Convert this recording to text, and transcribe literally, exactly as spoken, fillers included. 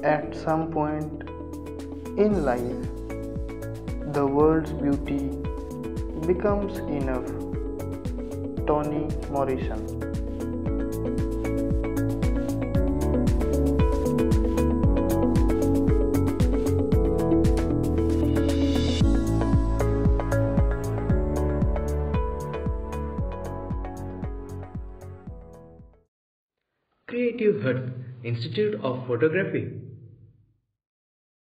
At some point in life, the world's beauty becomes enough. Toni Morrison. Creative Hut Institute of Photography.